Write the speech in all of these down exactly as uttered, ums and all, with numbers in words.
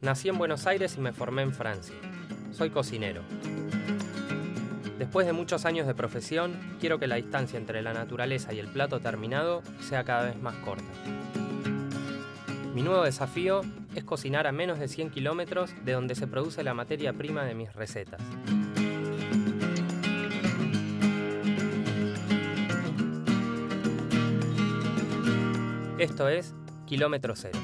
Nací en Buenos Aires y me formé en Francia. Soy cocinero. Después de muchos años de profesión, quiero que la distancia entre la naturaleza y el plato terminado sea cada vez más corta. Mi nuevo desafío es cocinar a menos de cien kilómetros de donde se produce la materia prima de mis recetas. Esto es Kilómetro Cero.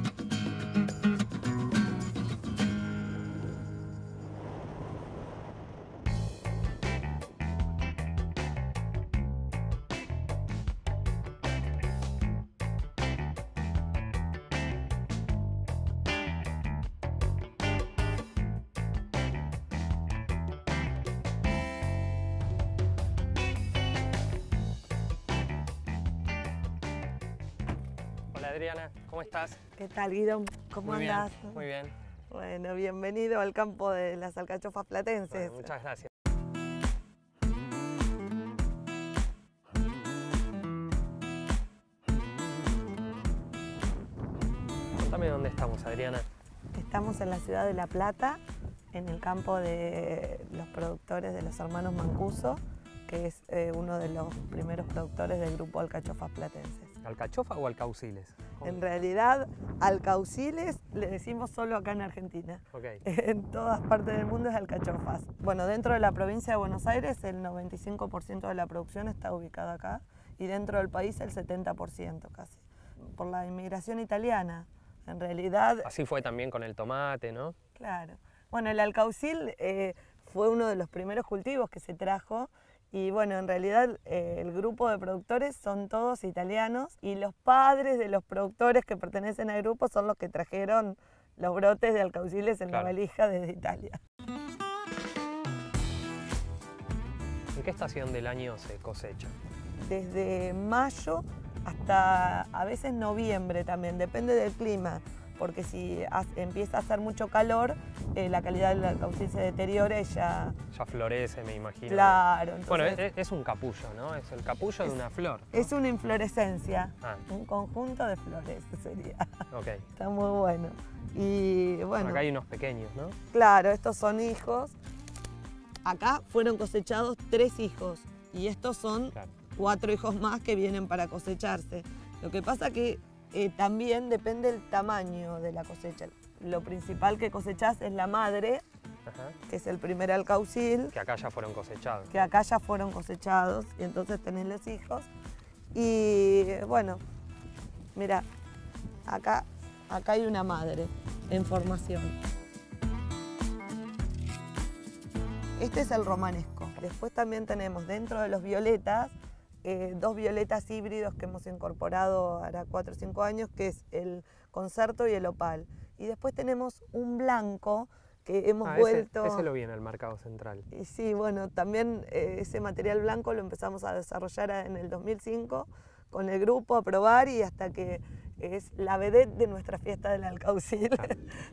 Hola Adriana, ¿cómo estás? ¿Qué tal, Guido? ¿Cómo Muy andás? bien, muy bien. Bueno, bienvenido al campo de las alcachofas platenses. Bueno, muchas gracias. Contame dónde estamos, Adriana. Estamos en la ciudad de La Plata, en el campo de los productores de los hermanos Mancuso, que es eh, uno de los primeros productores del grupo Alcachofas Platenses. ¿Alcachofa o alcauciles? ¿Cómo? En realidad, alcauciles le decimos solo acá en Argentina. Okay. En todas partes del mundo es alcachofas. Bueno, dentro de la provincia de Buenos Aires el noventa y cinco por ciento de la producción está ubicada acá y dentro del país el setenta por ciento casi. Por la inmigración italiana, en realidad... Así fue también con el tomate, ¿no? Claro. Bueno, el alcaucil eh, fue uno de los primeros cultivos que se trajo. Y bueno, en realidad eh, el grupo de productores son todos italianos y los padres de los productores que pertenecen al grupo son los que trajeron los brotes de alcauciles en Claro. la valija desde Italia. ¿En qué estación del año se cosecha? Desde mayo hasta a veces noviembre también, depende del clima, porque si empieza a hacer mucho calor, eh, la calidad del alcaucil se deteriora y ya... Ya florece, me imagino. Claro. Entonces, Bueno, es, es un capullo, ¿no? Es el capullo es, de una flor, ¿no? Es una inflorescencia, Ah. un conjunto de flores sería. Ok. Está muy bueno. Y bueno, Acá hay unos pequeños, ¿no? claro, estos son hijos. Acá fueron cosechados tres hijos y estos son Claro. cuatro hijos más que vienen para cosecharse. Lo que pasa que eh, también depende del tamaño de la cosecha. Lo principal que cosechás es la madre, Ajá. que es el primer alcaucil, Que acá ya fueron cosechados. que acá ya fueron cosechados y entonces tenés los hijos. Y bueno, mira, acá, acá hay una madre en formación. Este es el romanesco. Después también tenemos dentro de los violetas, eh, dos violetas híbridos que hemos incorporado hará cuatro o cinco años, que es el concerto y el opal. Y después tenemos un blanco que hemos Ah, vuelto... Ese, ese lo vi en el mercado central. Y sí, bueno, también eh, ese material blanco lo empezamos a desarrollar en el dos mil cinco con el grupo, a probar y hasta que es la vedette de nuestra fiesta del alcaucil. Claro.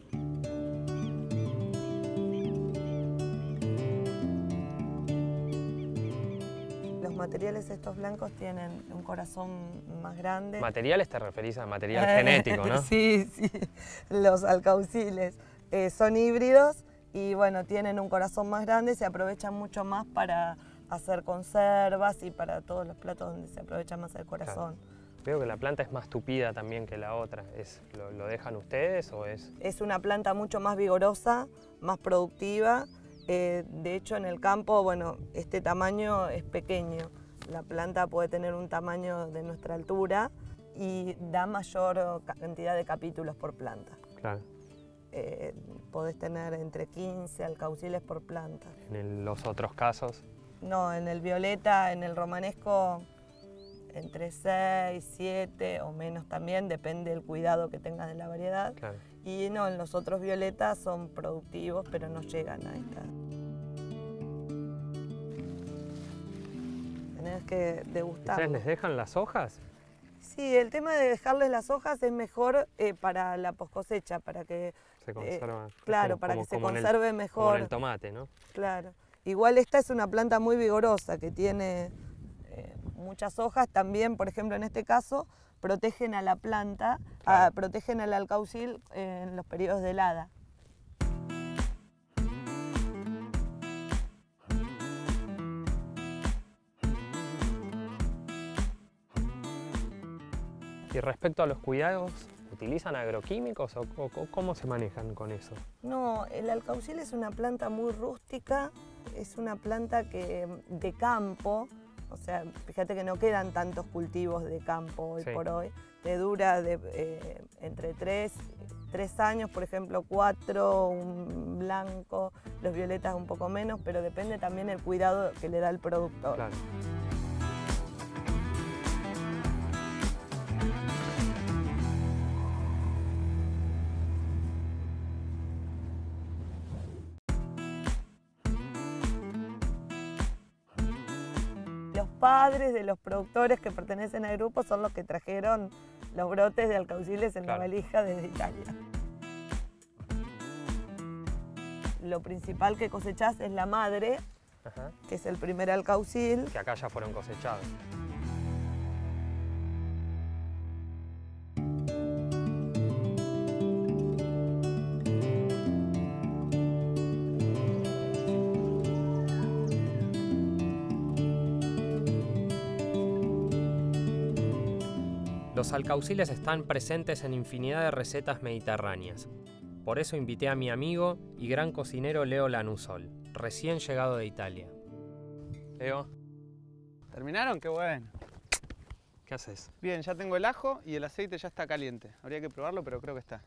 Los materiales estos blancos tienen un corazón más grande. Materiales te referís a material genético, ¿no? Sí, sí, los alcauciles eh, son híbridos y bueno, tienen un corazón más grande, se aprovechan mucho más para hacer conservas y para todos los platos donde se aprovecha más el corazón. Claro. Veo que la planta es más tupida también que la otra. ¿Es, lo, ¿Lo dejan ustedes o es...? Es una planta mucho más vigorosa, más productiva. Eh, de hecho, en el campo, bueno, este tamaño es pequeño. La planta puede tener un tamaño de nuestra altura y da mayor cantidad de capítulos por planta. Claro. Eh, podés tener entre quince alcauciles por planta. En el- los otros casos, No, en el violeta, en el romanesco, entre seis, siete o menos también, depende del cuidado que tengas de la variedad. claro. Y no, en los otros violetas son productivos, pero no llegan a esta. Tenés que degustar. ¿Ustedes les dejan las hojas? Sí, el tema de dejarles las hojas es mejor eh, para la poscosecha, para que Se conserva. Eh, claro, como- para como- que se como en el- conserve Como mejor. en el tomate, ¿no? Claro. Igual esta es una planta muy vigorosa que tiene eh, muchas hojas. También, por ejemplo, en este caso, protegen a la planta, Claro. a- protegen al alcaucil en los periodos de helada. Y respecto a los cuidados, ¿utilizan agroquímicos o, o, o cómo se manejan con eso? No, el alcaucil es una planta muy rústica, es una planta que, de campo, o sea, fíjate que no quedan tantos cultivos de campo hoy Sí. por hoy. Te dura de, eh, entre tres, tres años, por ejemplo, cuatro, un blanco, los violetas un poco menos, pero depende también el cuidado que le da el productor. Claro. Los padres de los productores que pertenecen al grupo son los que trajeron los brotes de alcauciles en Claro. la valija desde Italia. Lo principal que cosechás es la madre, Ajá. que es el primer alcaucil. Que acá ya fueron cosechados. Los alcauciles están presentes en infinidad de recetas mediterráneas. Por eso invité a mi amigo y gran cocinero Leo Lanusol, recién llegado de Italia. Leo, ¿Terminaron? Qué bueno. ¿qué haces? Bien, ya tengo el ajo y el aceite ya está caliente. Habría que probarlo, pero creo que está.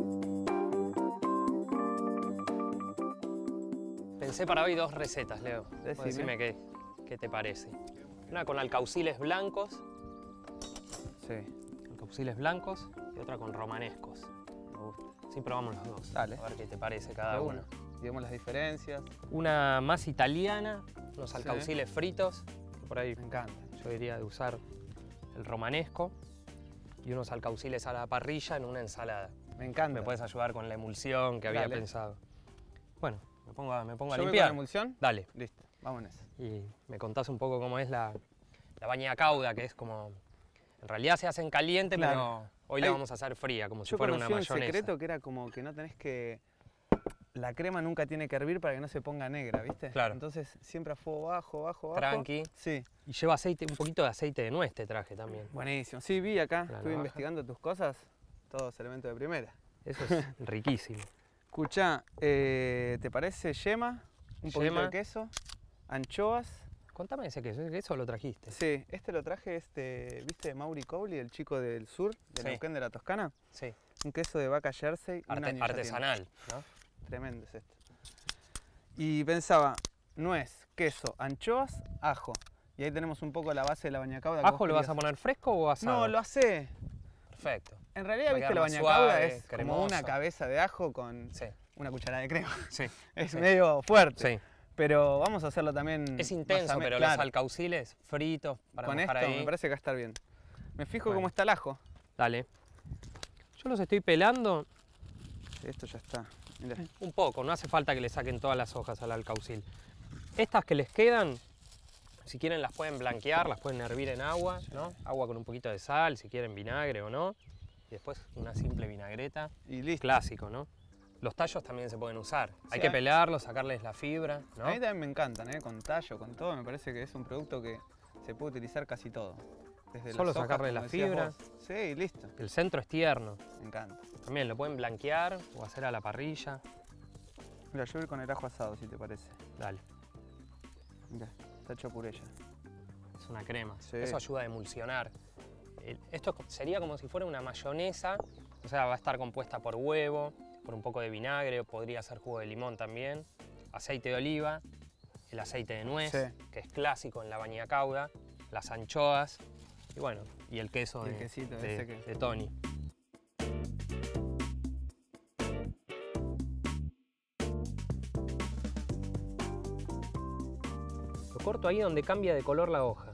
Pensé para hoy dos recetas, Leo. Vos Decime. Decime qué, qué te parece. Una con alcauciles blancos, Sí, alcauciles blancos y otra con romanescos. me gusta. Sí, probamos los dos. Dale. A ver qué te parece cada De uno. una. Digamos las diferencias. Una más italiana, unos Sí. alcauciles fritos, que por ahí Me encanta. yo diría de usar el romanesco, y unos alcauciles a la parrilla en una ensalada. Me encanta. Me puedes ayudar con la emulsión que había Dale. pensado. Bueno, me pongo a, me pongo a ¿Yo voy con limpiar. la emulsión? Dale. Listo, vámonos. Y me contás un poco cómo es la, la baña cauda, que es como... En realidad se hace en caliente, Claro. pero hoy la Ay, vamos a hacer fría, como si Yo fuera conocí una un mayonesa. secreto que era como que no tenés que... La crema nunca tiene que hervir para que no se ponga negra, ¿viste? Claro. Entonces siempre a fuego bajo, bajo, bajo. Tranqui. Sí, Y lleva aceite, un poquito de aceite de nuez te traje también. buenísimo. Sí, vi acá, La estuve navaja. investigando tus cosas. Todos elementos de primera. Eso es riquísimo. Escuchá, eh, ¿te parece yema? Un poquito Yema. de queso, anchoas. Contame ese queso, ese queso lo trajiste. Sí, este lo traje, este, ¿viste? Mauri Cowley, el chico del sur, de Sí. Neuquén de la Toscana. Sí. Un queso de vaca Jersey. un Arte- año ya tiene. artesanal, ¿no? Tremendo es esto. Y pensaba, nuez, queso, anchoas, ajo. Y ahí tenemos un poco la base de la bañacauda. que ¿Ajo vos lo vas a querías. poner fresco o asado? No, lo hace. Perfecto. En realidad, Va a viste, quedar la más bañacauda suave, es como cremoso. una cabeza de ajo con Sí, una cucharada de crema. sí. Es sí. medio fuerte. Sí. Pero vamos a hacerlo también. Es más intenso, ame- pero claro. los alcauciles fritos para Con mojar esto ahí. me parece que va a estar bien. Me fijo Bueno. cómo está el ajo. Dale. Yo los estoy pelando Esto ya está. Mirá. un poco, no hace falta que le saquen todas las hojas al alcaucil. Estas que les quedan, si quieren las pueden blanquear, las pueden hervir en agua, ¿no? Agua con un poquito de sal, si quieren vinagre o no. Y después una simple vinagreta, Y listo. clásico, ¿no? Los tallos también se pueden usar. Hay Sí, que hay- pelarlos, sacarles la fibra, ¿no? A mí también me encantan, ¿eh? Con tallo, con todo. Me parece que es un producto que se puede utilizar casi todo. Desde Solo las hojas, sacarle como la decías fibra. vos. Sí, y listo. El centro es tierno. Me encanta. También lo pueden blanquear o hacer a la parrilla. Mira, yo voy con el ajo asado, si te parece. Dale, Mira, está hecho puré ya. es una crema. Sí. Eso ayuda a emulsionar. El- Esto sería como si fuera una mayonesa, o sea, va a estar compuesta por huevo, por un poco de vinagre, o podría ser jugo de limón también, aceite de oliva, el aceite de nuez, Sí. que es clásico en la baña cauda, las anchoas y bueno, y el queso Y el de, quesito de- ese que- de Tony. Lo corto ahí donde cambia de color la hoja.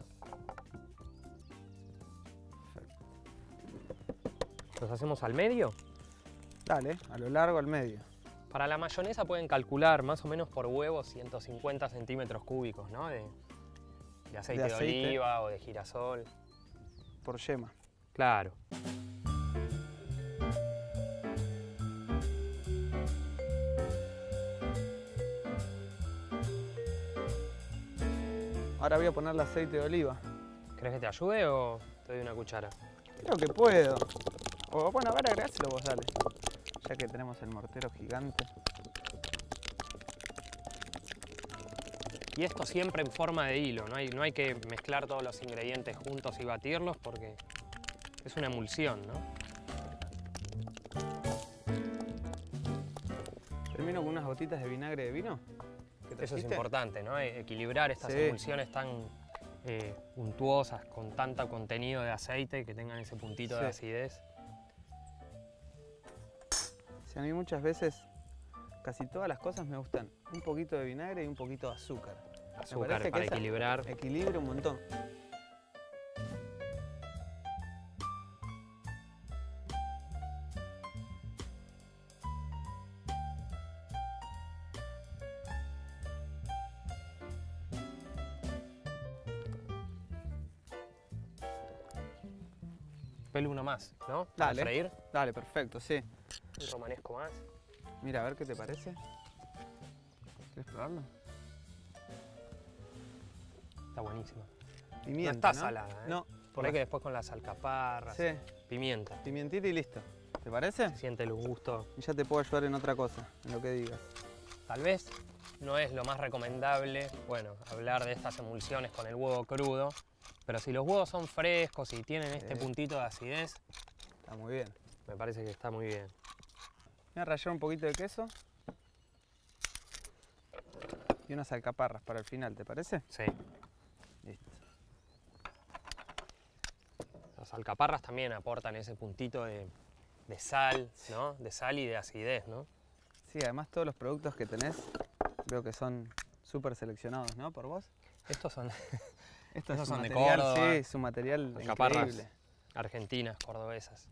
¿Los hacemos al medio? Dale, a lo largo, al medio. Para la mayonesa pueden calcular más o menos por huevo ciento cincuenta centímetros cúbicos, ¿no? De, de aceite de, De aceite. oliva o de girasol. Por yema. Claro. Ahora voy a ponerle aceite de oliva. ¿Querés que te ayude o te doy una cuchara? Creo que puedo. O bueno, a ver, agregáselo vos, dale. Ya que tenemos el mortero gigante. Y esto siempre en forma de hilo, no hay, no hay que mezclar todos los ingredientes juntos y batirlos porque es una emulsión, ¿no? Termino con unas gotitas de vinagre de vino. Eso es importante, ¿no? Equilibrar estas sí. emulsiones tan eh, untuosas, con tanto contenido de aceite, que tengan ese puntito sí. de acidez. Sí, a mí muchas veces, casi todas las cosas me gustan un poquito de vinagre y un poquito de azúcar. Azúcar para equilibrar. Equilibra un montón. Pelo uno más, ¿no? Para dale, freír. Dale, perfecto, sí. Un romanesco más. Mira, a ver qué te parece. ¿Quieres probarlo? Está buenísimo. Pimienta, no está ¿no? salada, ¿eh? No. Por ahí que después con las alcaparras, sí. pimienta. Pimientita y listo. ¿Te parece? Se siente el gusto. Y ya te puedo ayudar en otra cosa, en lo que digas. Tal vez no es lo más recomendable, bueno, hablar de estas emulsiones con el huevo crudo, pero si los huevos son frescos y tienen este sí. puntito de acidez, está muy bien. Me parece que está muy bien. Voy a rallar un poquito de queso y unas alcaparras para el final, ¿te parece? Sí. Listo. Las alcaparras también aportan ese puntito de, de sal, ¿no? De sal y de acidez, ¿no? Sí, además todos los productos que tenés veo que son súper seleccionados, ¿no? Por vos. Estos son, Estos Estos son de material, Córdoba. Sí, su material alcaparras increíble. Argentinas, cordobesas.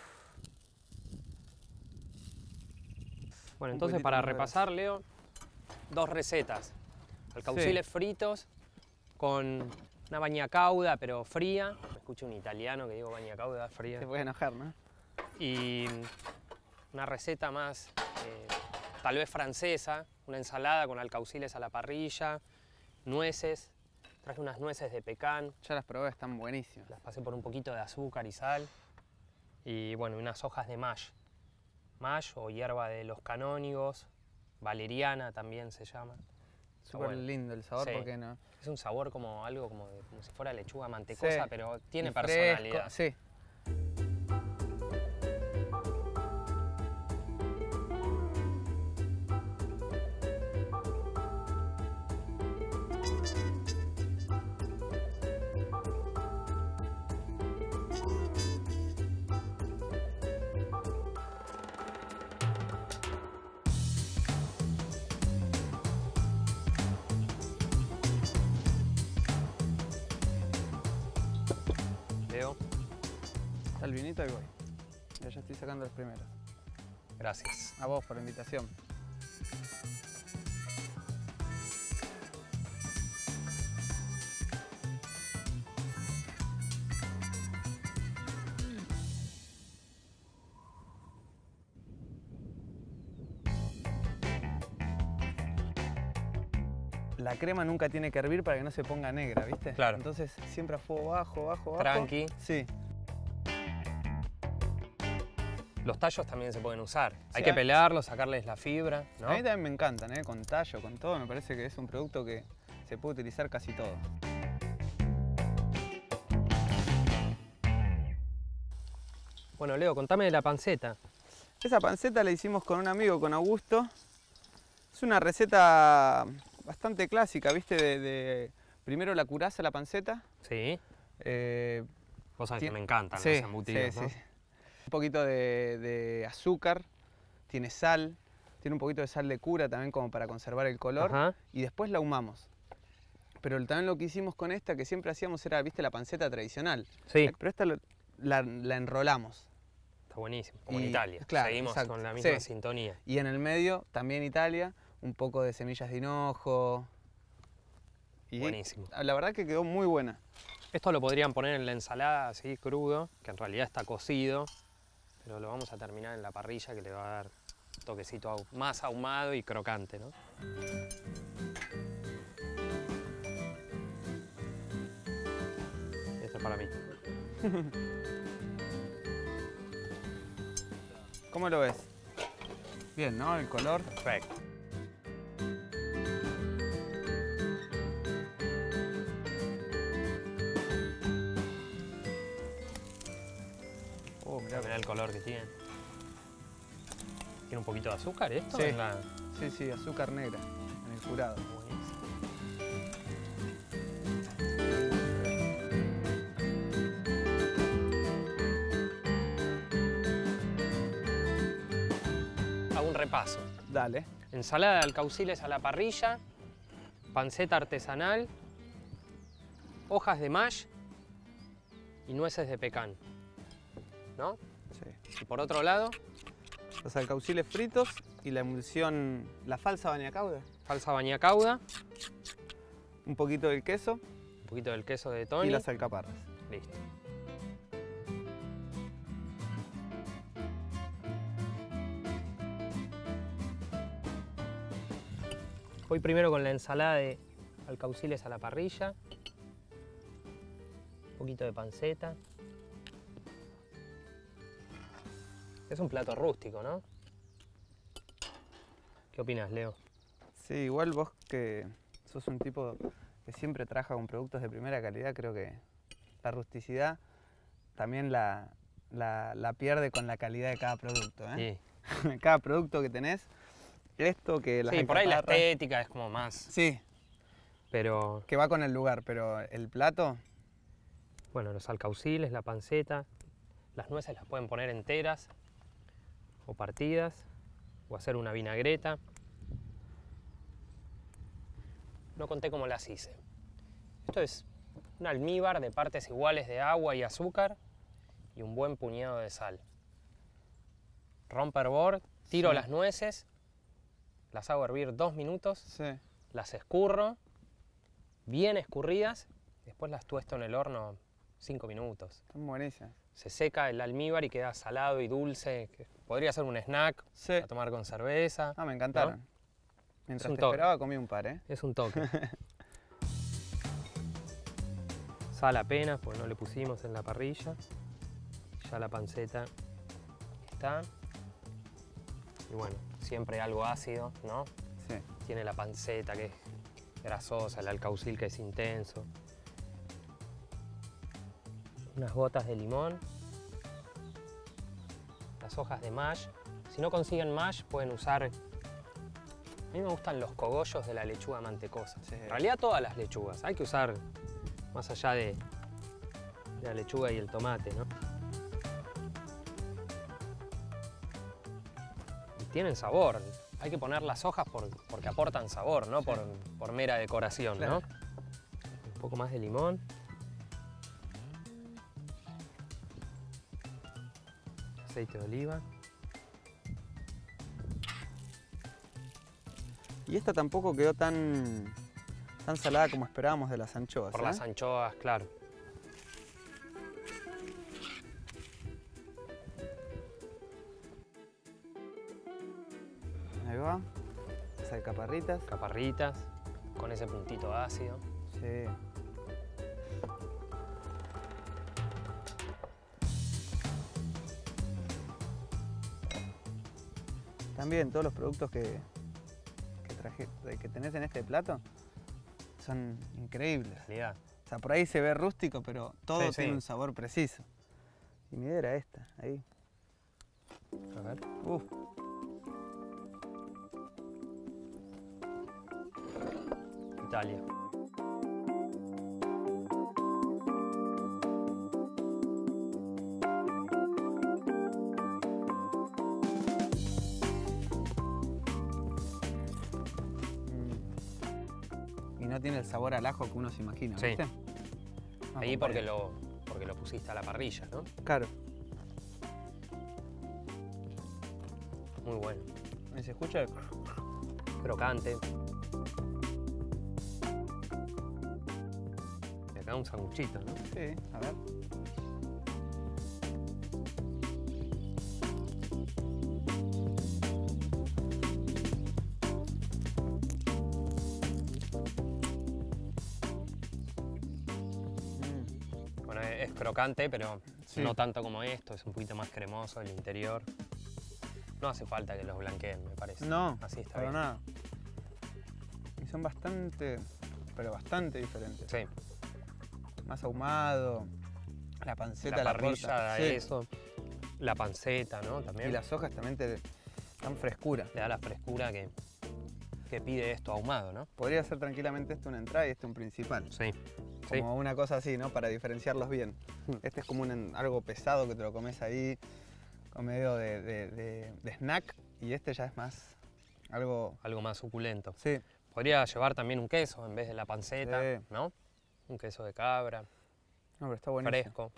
Bueno, entonces para repasar, Leo, dos recetas. Alcauciles sí. fritos con una baña cauda, pero fría. Me escucho un italiano que digo baña cauda fría. Te voy a enojar, ¿no? Y una receta más, eh, tal vez francesa, una ensalada con alcauciles a la parrilla, nueces. Traje unas nueces de pecan. Ya las probé, están buenísimas. Las pasé por un poquito de azúcar y sal. Y bueno, unas hojas de mash. Mash o hierba de los canónigos, valeriana también se llama. Súper bueno. lindo el sabor, sí. ¿por qué no? Es un sabor como algo como, de, como si fuera lechuga mantecosa, sí. pero tiene y personalidad. Fresco, sí. Está el vinito y voy. Ya, ya estoy sacando los primeros. Gracias. A vos por la invitación. La crema nunca tiene que hervir para que no se ponga negra, ¿viste? Claro. Entonces siempre a fuego bajo, bajo, bajo. Tranqui. Sí. Los tallos también se pueden usar. Sí, Hay que pelarlos, sacarles la fibra, ¿no? A mí también me encantan, ¿eh? Con tallo, con todo. Me parece que es un producto que se puede utilizar casi todo. Bueno, Leo, contame de la panceta. Esa panceta la hicimos con un amigo, con Augusto. Es una receta bastante clásica, ¿viste? De, de primero la curás a la panceta. Sí. Eh, Vos sabés que me encantan sí, los embutidos, sí, ¿no? Sí. Un poquito de, de azúcar, tiene sal, tiene un poquito de sal de cura también como para conservar el color. Ajá. Y después la ahumamos. Pero también lo que hicimos con esta, que siempre hacíamos, era, ¿viste? La panceta tradicional. Sí. Pero esta lo, la, la enrolamos. Está buenísimo, como y, en Italia. Claro, seguimos exacto. con la misma Sí. sintonía. Y en el medio, también Italia, un poco de semillas de hinojo. Y buenísimo. La verdad que quedó muy buena. Esto lo podrían poner en la ensalada así crudo, que en realidad está cocido, pero lo vamos a terminar en la parrilla, que le va a dar un toquecito más ahumado y crocante, ¿no? Esto es para mí. ¿Cómo lo ves? Bien, ¿no? El color. Perfecto. Oh, mirá. Mirá el color que tiene. ¿Tiene un poquito de azúcar esto? Sí. En la... Sí, sí, azúcar negra en el curado. Buenísimo. Hago un repaso. Dale. Ensalada de alcauciles a la parrilla, panceta artesanal, hojas de mash y nueces de pecan, ¿no? Sí. Y por otro lado, Los alcauciles fritos y la emulsión, la falsa bañacauda. falsa bañacauda, Un poquito del queso un poquito del queso de Tony. y las alcaparras. Listo. Voy primero con la ensalada de alcauciles a la parrilla, un poquito de panceta. Es un plato rústico, ¿no? ¿Qué opinas, Leo? Sí, igual vos que sos un tipo que siempre trabaja con productos de primera calidad, creo que la rusticidad también la, la, la pierde con la calidad de cada producto, ¿eh? Sí. Cada producto que tenés, esto que las Sí, por ahí la alcaparras- estética es como más, Sí, pero que va con el lugar, pero el plato, bueno, los alcauciles, la panceta, las nueces las pueden poner enteras o partidas o hacer una vinagreta. No conté cómo las hice. Esto es un almíbar de partes iguales de agua y azúcar y un buen puñado de sal. Romper board, tiro Sí. las nueces, las hago hervir dos minutos, sí, las escurro, bien escurridas, después las tuesto en el horno cinco minutos. están buenísimas. Se seca el almíbar y queda salado y dulce. que Podría ser un snack Sí. a tomar con cerveza. Ah, me encantaron. Mientras un te toque. esperaba comí un par, ¿eh? Es un toque. Sal apenas, porque no le pusimos en la parrilla. Ya la panceta está. Y bueno, siempre algo ácido, ¿no? Sí. Tiene la panceta que es grasosa, el alcaucil que es intenso. Unas gotas de limón. Las hojas de mash. Si no consiguen mash, pueden usar... A mí me gustan los cogollos de la lechuga mantecosa. Sí. En realidad todas las lechugas. Hay que usar más allá de, de la lechuga y el tomate, ¿no? Y tienen sabor. Hay que poner las hojas por, porque aportan sabor, no por, por mera decoración, Claro. ¿no? Un poco más de limón. Aceite de oliva. Y esta tampoco quedó tan, tan salada como esperábamos de las anchoas. Por ¿eh? las anchoas, claro. Ahí va. Las alcaparritas. Caparritas, con ese puntito ácido. Sí. También todos los productos que, que, traje, que tenés en este plato son increíbles. Calidad. O sea, por ahí se ve rústico, pero todo Sí, sí. tiene un sabor preciso. Y mi idea era esta, ahí. A ver. Uf. Italia. Y no tiene el sabor al ajo que uno se imagina, Sí. ¿viste? Ahí Vamos, porque vale. lo, porque lo pusiste a la parrilla, ¿no? Claro. Muy bueno. ¿Y se escucha? Crocante. Y acá un sanguchito, ¿no? Sí, a ver. Mm, Bueno, es crocante, pero Sí. no tanto como esto. Es un poquito más cremoso el interior. No hace falta que los blanqueen, me parece. No, así está para bien. nada. Y son bastante, pero bastante diferentes. Sí. Más ahumado, la panceta, La la, parrilla corta. da Sí. eso. La panceta, ¿no? También. Y las hojas también te dan frescura. Le da la frescura que, que pide esto ahumado, ¿no? Podría ser tranquilamente este una entrada y este un principal. Sí. Como una cosa así, ¿no? Para diferenciarlos bien. Este es como un, algo pesado que te lo comes ahí, con medio de, de, de, de snack. Y este ya es más algo... Algo más suculento. Sí. Podría llevar también un queso en vez de la panceta, Sí. ¿no? Un queso de cabra, No, pero está buenísimo. fresco.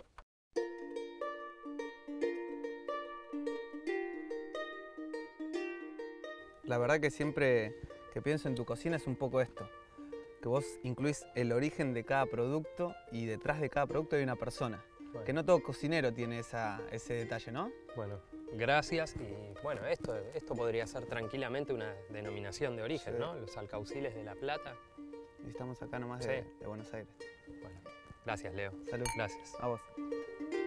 La verdad que siempre que pienso en tu cocina es un poco esto. Que vos incluís el origen de cada producto y detrás de cada producto hay una persona. Bueno. Que no todo cocinero tiene esa, ese detalle, ¿no? Bueno, gracias. Y bueno, esto, esto podría ser tranquilamente una denominación de origen, Sí. ¿no? Los alcauciles de La Plata. Y estamos acá nomás de, Sí. de Buenos Aires. Bueno, gracias, Leo. Salud. Gracias. A vos.